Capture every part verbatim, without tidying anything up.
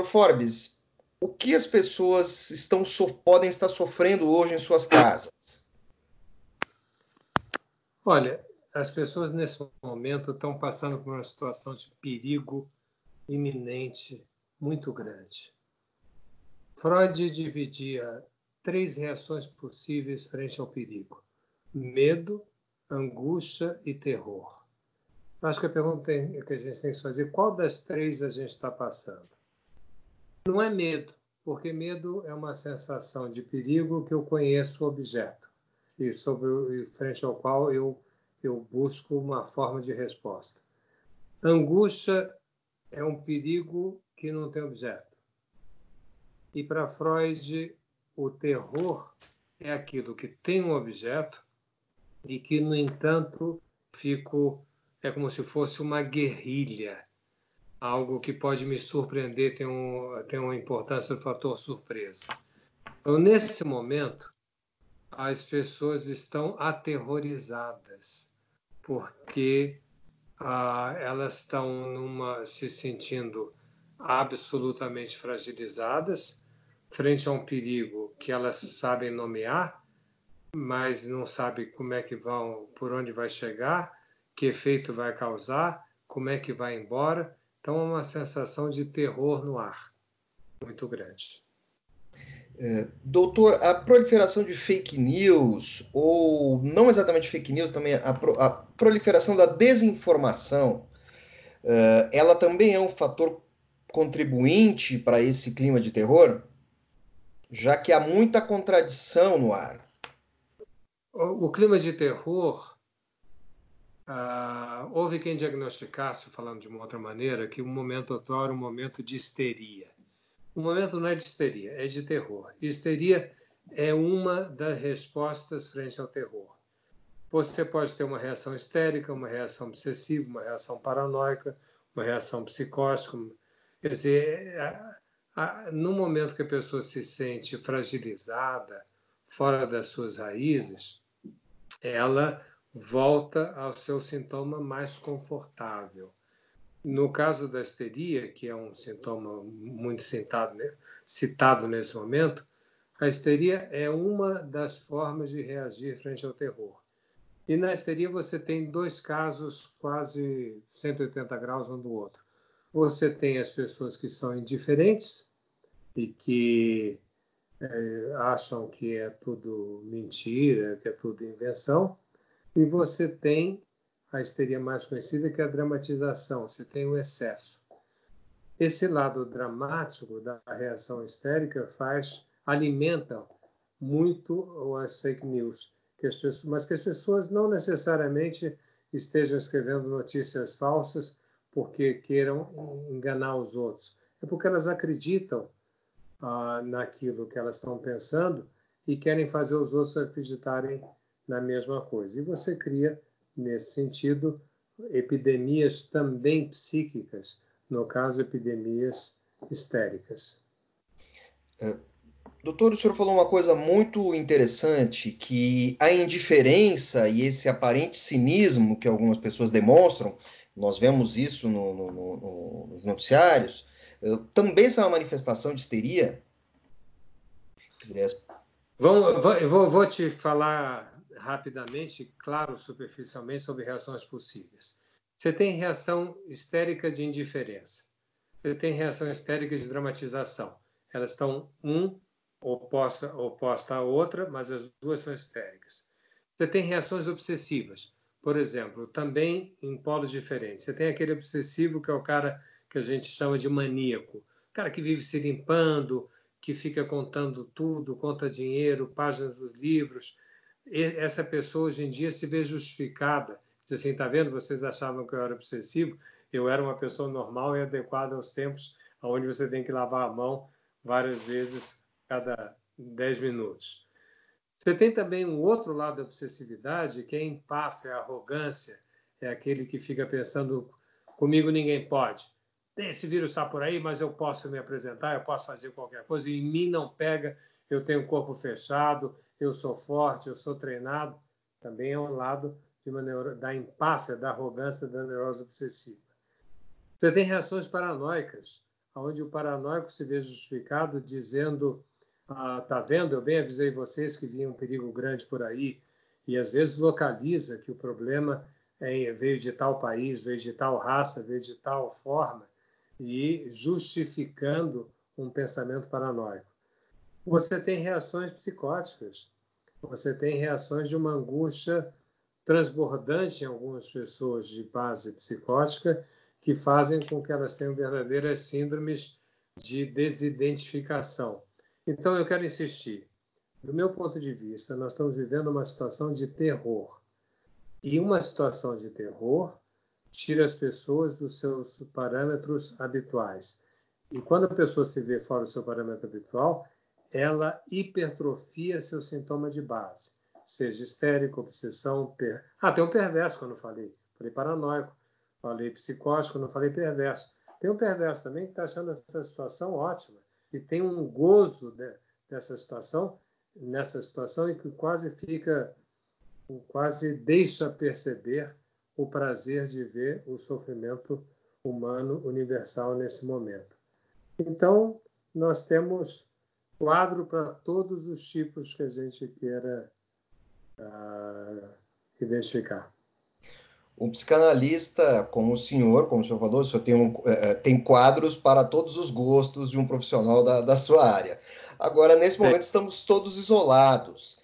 Forbes, o que as pessoas estão so, podem estar sofrendo hoje em suas casas? Olha, as pessoas nesse momento estão passando por uma situação de perigo iminente muito grande. Freud dividia três reações possíveis frente ao perigo: medo, angústia e terror. Acho que a pergunta que a gente tem que fazer: qual das três a gente está passando? Não é medo, porque medo é uma sensação de perigo que eu conheço o objeto e sobre e frente ao qual eu, eu busco uma forma de resposta. Angústia é um perigo que não tem objeto. E para Freud, o terror é aquilo que tem um objeto e que, no entanto, fico, é como se fosse uma guerrilha, algo que pode me surpreender, tem, um, tem uma importância do fator surpresa. Então, nesse momento, as pessoas estão aterrorizadas, porque ah, elas estão numa, se sentindo absolutamente fragilizadas, frente a um perigo que elas sabem nomear, mas não sabem como é que vão, por onde vai chegar, que efeito vai causar, como é que vai embora. Então, é uma sensação de terror no ar muito grande. É, doutor, a proliferação de fake news, ou não exatamente fake news, também a, pro, a proliferação da desinformação, uh, ela também é um fator contribuinte para esse clima de terror, já que há muita contradição no ar. O, o clima de terror, uh, houve quem diagnosticasse, falando de uma outra maneira, que o momento atual era um momento de histeria. O momento não é de histeria, é de terror. Histeria é uma das respostas frente ao terror. Você pode ter uma reação histérica, uma reação obsessiva, uma reação paranoica, uma reação psicótica. Quer dizer, a, a, no momento que a pessoa se sente fragilizada, fora das suas raízes, ela volta ao seu sintoma mais confortável. No caso da histeria, que é um sintoma muito citado, né, citado nesse momento, a histeria é uma das formas de reagir frente ao terror. E na histeria você tem dois casos quase cento e oitenta graus um do outro. Você tem as pessoas que são indiferentes e que é, acham que é tudo mentira, que é tudo invenção. E você tem a histeria mais conhecida, que é a dramatização. Você tem o excesso. Esse lado dramático da reação histérica faz, alimenta muito as fake news. Que as pessoas, mas que as pessoas não necessariamente estejam escrevendo notícias falsas porque queiram enganar os outros. É porque elas acreditam ah, naquilo que elas estão pensando e querem fazer os outros acreditarem na mesma coisa. E você cria, nesse sentido, epidemias também psíquicas, no caso, epidemias histéricas. É. Doutor, o senhor falou uma coisa muito interessante, que a indiferença e esse aparente cinismo que algumas pessoas demonstram, nós vemos isso no, no, no, nos noticiários, também são uma manifestação de histeria? Vamos, vou, vou te falar rapidamente, claro, superficialmente, sobre reações possíveis. Você tem reação histérica de indiferença. Você tem reação histérica de dramatização. Elas estão um oposta, oposta à outra, mas as duas são histéricas. Você tem reações obsessivas, por exemplo, também em polos diferentes. Você tem aquele obsessivo que é o cara que a gente chama de maníaco, o cara que vive se limpando, que fica contando tudo, conta dinheiro, páginas dos livros. E essa pessoa hoje em dia se vê justificada. Diz assim, tá vendo? Vocês achavam que eu era obsessivo? Eu era uma pessoa normal e adequada aos tempos onde você tem que lavar a mão várias vezes cada dez minutos. Você tem também um outro lado da obsessividade, que é a empáfia, a arrogância, é aquele que fica pensando, comigo ninguém pode. Esse vírus está por aí, mas eu posso me apresentar, eu posso fazer qualquer coisa, e em mim não pega, eu tenho um corpo fechado, eu sou forte, eu sou treinado. Também é um lado de uma neuro... da empáfia, da arrogância, da neurose obsessiva. Você tem reações paranoicas, onde o paranoico se vê justificado dizendo: ah, tá vendo, eu bem avisei vocês que vinha um perigo grande por aí, e às vezes localiza que o problema é, veio de tal país, veio de tal raça, veio de tal forma, e justificando um pensamento paranoico. Você tem reações psicóticas, você tem reações de uma angústia transbordante em algumas pessoas de base psicótica, que fazem com que elas tenham verdadeiras síndromes de desidentificação. Então, eu quero insistir. Do meu ponto de vista, nós estamos vivendo uma situação de terror. E uma situação de terror tira as pessoas dos seus parâmetros habituais. E quando a pessoa se vê fora do seu parâmetro habitual, ela hipertrofia seu sintoma de base. Seja histérico, obsessão... Per... Ah, tem um perverso que eu não falei. Falei paranoico. Falei psicótico, não falei perverso. Tem um perverso também que está achando essa situação ótima. E tem um gozo de, dessa situação, nessa situação, e que quase fica... quase deixa perceber o prazer de ver o sofrimento humano universal nesse momento. Então, nós temos quadro para todos os tipos que a gente queira uh, identificar. Um psicanalista como o senhor, como o senhor falou, o senhor tem, um, é, tem quadros para todos os gostos de um profissional da, da sua área. Agora, nesse momento, estamos todos isolados.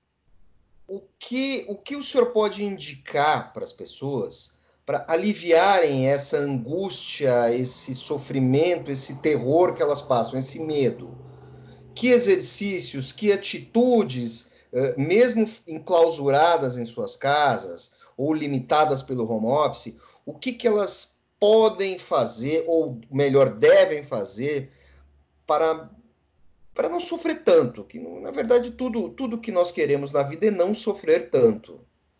O que, o que o senhor pode indicar para as pessoas para aliviarem essa angústia, esse sofrimento, esse terror que elas passam, esse medo? Que exercícios, que atitudes, mesmo enclausuradas em suas casas ou limitadas pelo home office, o que, que elas podem fazer, ou melhor, devem fazer para, para não sofrer tanto? Que, na verdade, tudo, tudo que nós queremos na vida é não sofrer tanto.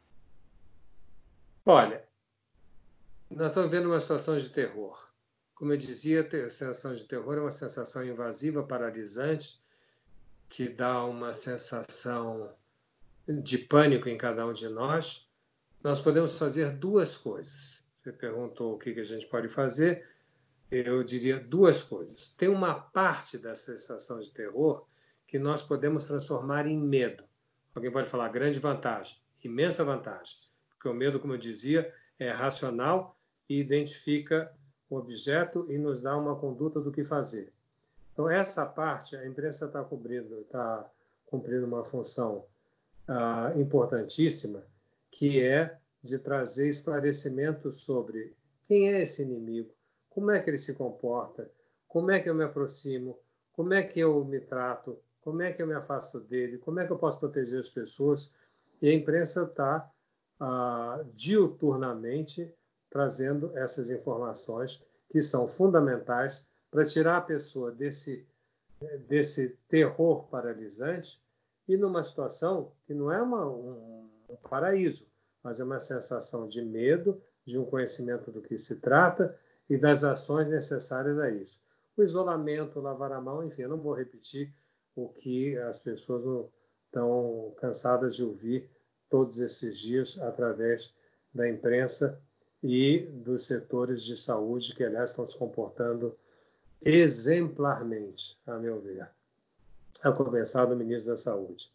Olha, nós estamos vendo uma situação de terror. Como eu dizia, a sensação de terror é uma sensação invasiva, paralisante, que dá uma sensação de pânico em cada um de nós. Nós podemos fazer duas coisas. Você perguntou o que a gente pode fazer. Eu diria duas coisas. Tem uma parte da sensação de terror que nós podemos transformar em medo. Alguém pode falar grande vantagem, imensa vantagem, porque o medo, como eu dizia, é racional e identifica o objeto e nos dá uma conduta do que fazer. Então, essa parte, a imprensa está cumprindo, está cumprindo uma função ah, importantíssima, que é de trazer esclarecimento sobre quem é esse inimigo, como é que ele se comporta, como é que eu me aproximo, como é que eu me trato, como é que eu me afasto dele, como é que eu posso proteger as pessoas. E a imprensa está ah, diuturnamente trazendo essas informações que são fundamentais para tirar a pessoa desse, desse terror paralisante e numa situação que não é uma, um, um paraíso, mas é uma sensação de medo, de um conhecimento do que se trata e das ações necessárias a isso. O isolamento, lavar a mão, enfim, eu não vou repetir o que as pessoas não estão cansadas de ouvir todos esses dias através da imprensa e dos setores de saúde que, aliás, estão se comportando exemplarmente, a meu ver, a começar do ministro da Saúde.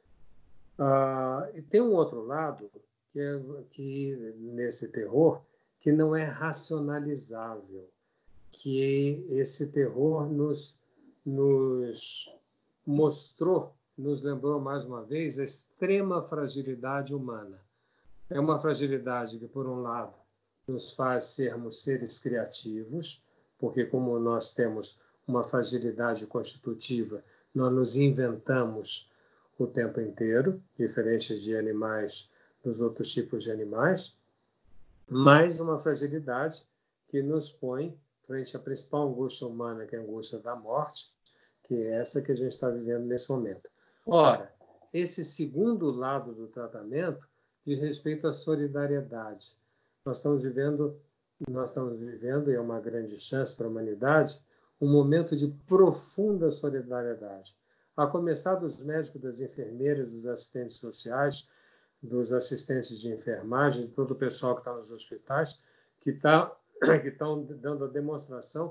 Ah, e tem um outro lado que, é, que nesse terror que não é racionalizável, que esse terror nos, nos mostrou, nos lembrou mais uma vez a extrema fragilidade humana. É uma fragilidade que, por um lado, nos faz sermos seres criativos, porque como nós temos uma fragilidade constitutiva, nós nos inventamos o tempo inteiro, diferentes de animais, dos outros tipos de animais, mais uma fragilidade que nos põe frente à principal angústia humana, que é a angústia da morte, que é essa que a gente está vivendo nesse momento. Ora, esse segundo lado do tratamento diz respeito à solidariedade. Nós estamos vivendo, nós estamos vivendo, e é uma grande chance para a humanidade, um momento de profunda solidariedade. A começar dos médicos, das enfermeiras, dos assistentes sociais, dos assistentes de enfermagem, de todo o pessoal que está nos hospitais, que tá, que estão dando a demonstração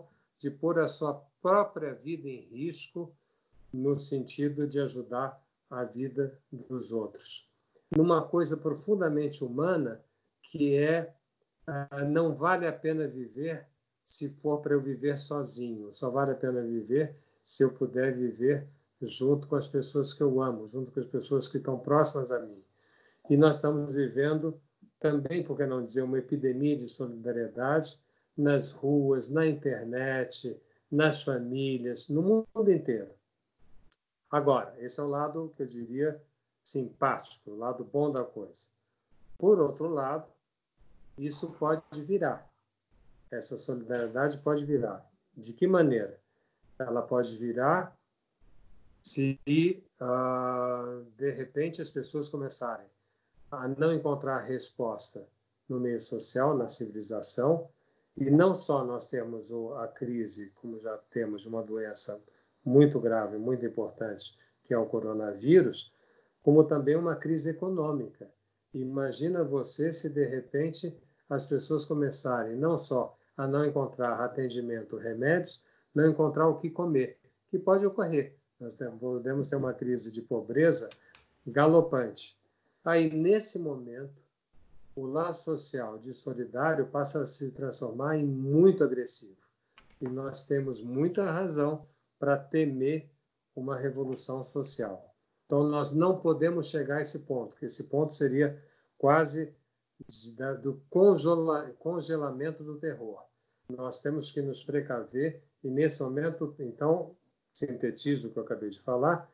de pôr a sua própria vida em risco no sentido de ajudar a vida dos outros. Numa coisa profundamente humana, que é uh, não vale a pena viver se for para eu viver sozinho, só vale a pena viver se eu puder viver junto com as pessoas que eu amo, junto com as pessoas que estão próximas a mim. E nós estamos vivendo também, por que não dizer, uma epidemia de solidariedade nas ruas, na internet, nas famílias, no mundo inteiro. Agora, esse é o lado que eu diria simpático, o lado bom da coisa. Por outro lado, isso pode virar. Essa solidariedade pode virar. De que maneira? Ela pode virar se, uh, de repente, as pessoas começarem a não encontrar resposta no meio social, na civilização, e não só nós temos a crise, como já temos, de uma doença muito grave, muito importante, que é o coronavírus, como também uma crise econômica. Imagina você se, de repente, as pessoas começarem não só a não encontrar atendimento, remédios, não encontrar o que comer, que pode ocorrer. Nós podemos ter uma crise de pobreza galopante. Aí, nesse momento, o laço social de solidário passa a se transformar em muito agressivo. E nós temos muita razão para temer uma revolução social. Então, nós não podemos chegar a esse ponto, porque esse ponto seria quase do congelamento do terror. Nós temos que nos precaver e, nesse momento, então, sintetizo o que eu acabei de falar,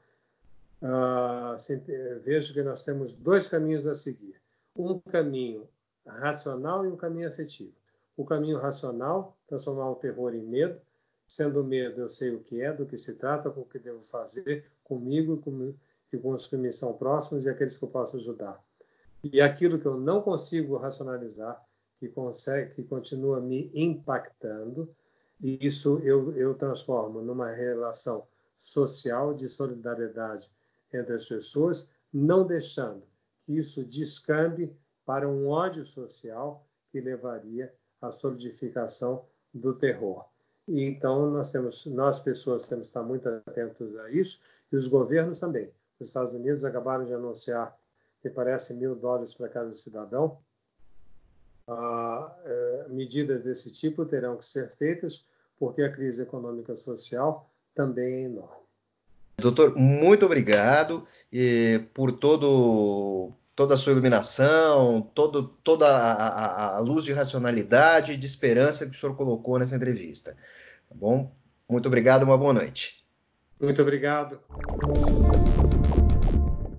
uh, vejo que nós temos dois caminhos a seguir. Um caminho racional e um caminho afetivo. O caminho racional, transformar o terror em medo. Sendo medo, eu sei o que é, do que se trata, com o que devo fazer comigo e com, e com os que me são próximos e aqueles que eu posso ajudar. E aquilo que eu não consigo racionalizar, que, consegue, que continua me impactando, e isso eu, eu transformo numa relação social de solidariedade entre as pessoas, não deixando que isso descambe para um ódio social que levaria à solidificação do terror. E então nós temos, nós pessoas temos que estar muito atentos a isso, e os governos também. Os Estados Unidos acabaram de anunciar, me parece, mil dólares para cada cidadão. Ah, eh, medidas desse tipo terão que ser feitas, porque a crise econômica e social também é enorme. Doutor, muito obrigado eh, por todo, toda a sua iluminação, todo, toda a, a, a luz de racionalidade e de esperança que o senhor colocou nessa entrevista. Tá bom? Muito obrigado, uma boa noite. Muito obrigado.